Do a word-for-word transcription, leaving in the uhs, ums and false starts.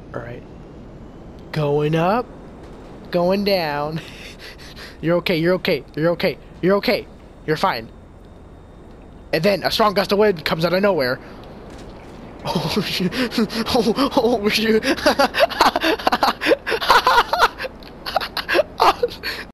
Alright. Going up. Going down. You're okay, you're okay, you're okay, you're okay. You're fine. And then a strong gust of wind comes out of nowhere. Oh shit. Oh, oh shit.